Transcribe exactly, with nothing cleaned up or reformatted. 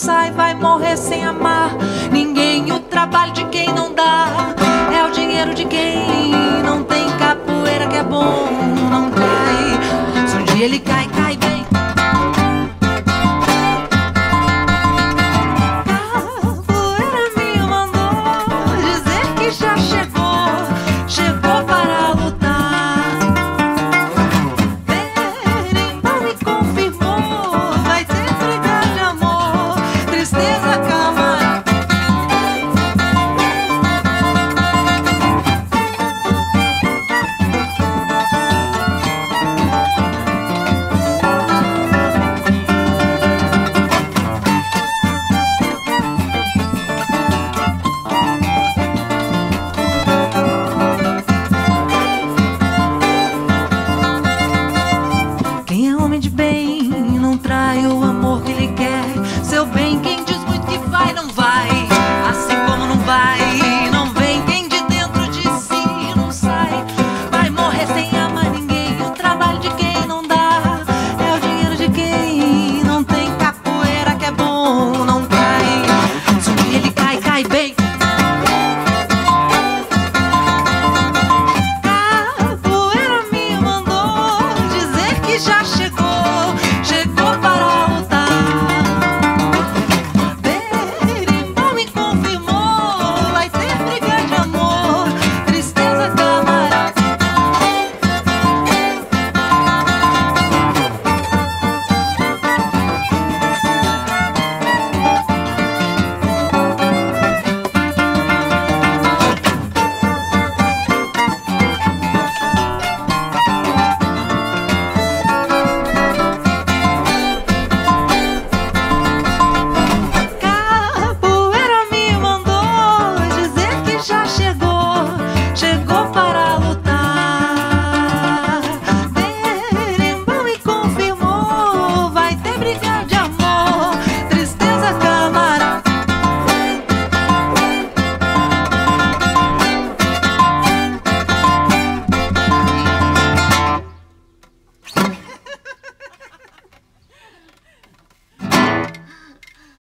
sai, vai morrer sem amar ninguém. O trabalho de quem não dá é o dinheiro de quem não tem. Capoeira que é bom não cai, se um dia ele cai